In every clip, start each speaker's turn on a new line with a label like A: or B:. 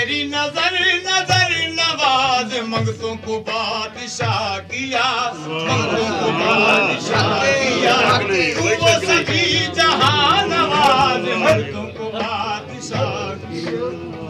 A: तेरी नजर नजर नवाज मंगतों को बादशाह किया, मंगतों को बादशाह किया। वो सभी जहां नवाज मंगतों को बादशाह किया।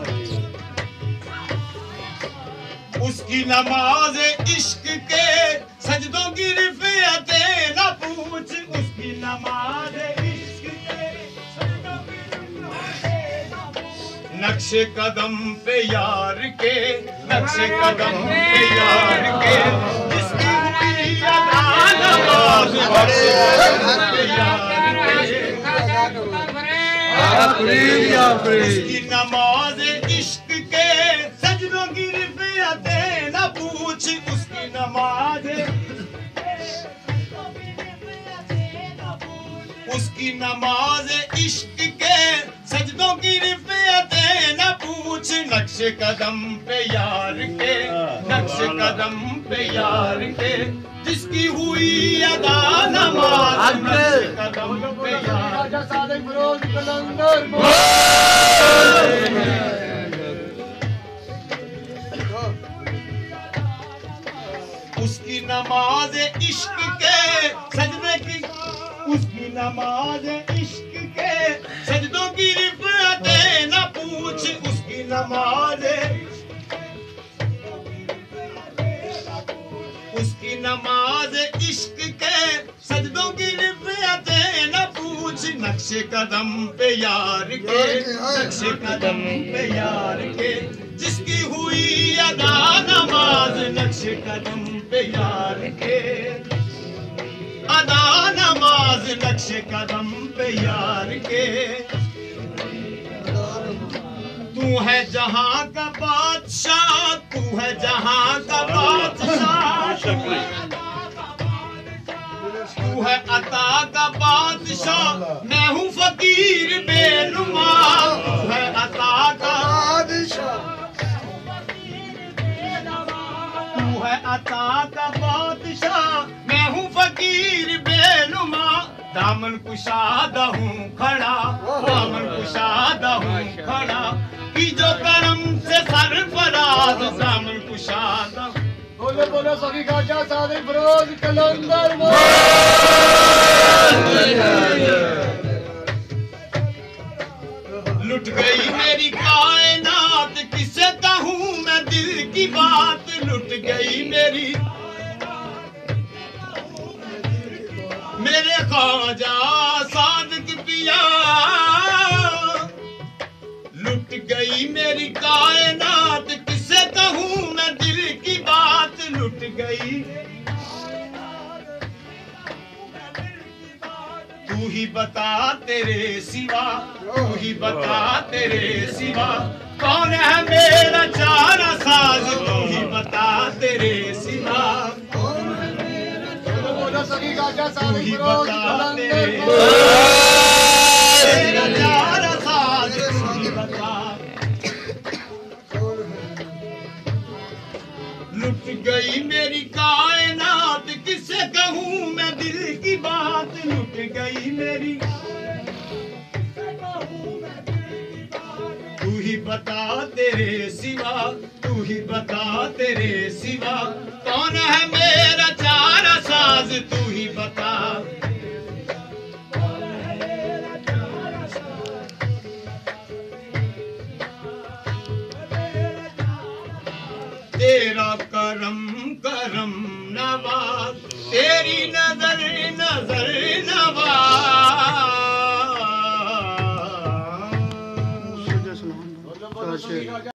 A: उसकी नमाज इश्क के सजदों की रिफ़अतें न पूछ, उसकी नमाज इश्क के सजदों की रिफ़अतें न पूछ। नक्शे कदम पे यार के, नक्शे कदम पे यार के, जिसकी हुई अदा नमाज नक्शे कदम पे यार के। उसकी नमाज इश्क के सजदों की रिफ़अतें न पूछ, उसकी नमाज, उसकी नमाज इश्क के सजदों की रिफ़अतें न पूछ। नक्शे कदम पे यार के, नक्शे कदम पे यार के, जिसकी हुई अदा नमाज नक्शे कदम पे यार। उसकी नमाज इश्क के सजदे की, उसकी नमाज इश्क के सजदों की रिफ़अतें न पूछ, उसकी नमाज, उसकी नमाज इश्क के सजदों की रिफ़अतें न पूछ। नक्शे कदम पे यार के, नक्शे कदम पे यार के, जिसकी हुई अदा नमाज नक्शे कदम पे यार के, अदा नमाज नक्शे कदम पे यार के। तू है जहां का बादशाह, तू है जहां का बादशाह, तू है अता का बादशाह, मैं हूँ फकीर बेनुमा। तू है अता का बादशाह, तू है अता का बादशाह, मैं हूँ फकीर बेनुमा। दामन कुशादा हूँ खड़ा, दामन कुशादा हूँ खड़ा, कि जो करम से सरफराज दामन कुशादा।
B: बोले बोले सभी खाजा सादिक फरोज कलंदर।
A: लुट गई मेरी कायनात, किसे कहूँ मैं दिल की बात। लुट गई मेरी, मेरे ख्वाजा सादिक पिया। लुट गई मेरी कायनात, किसे कहूँ मैं दिल की बात। लुट गई, तू ही बता तेरे सिवा, तू ही बता तेरे सिवा, कौन है मेरा चारा साज। तू ही बता तेरे सिवा,
B: सभी खाजा
A: तू
B: सादिक
A: ही
B: फरोज
A: बता
B: कलंदर।
A: तेरा चारा साज। तू ही बता। लुट गई मेरी कायनात, किसे कहूँ मैं दिल की बात। लुट गई मेरी, तू ही बता तेरे सिवा, तू ही बता तेरे सिवा, कौन है मेरा चारा साज। तू ही बता। तेरा करम करम नवाज, तेरी नजर नजर नवाज।